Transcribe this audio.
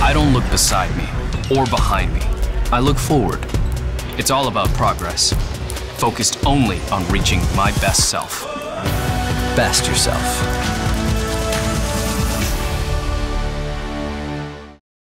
I don't look beside me or behind me. I look forward. It's all about progress, focused only on reaching my best self. Best yourself.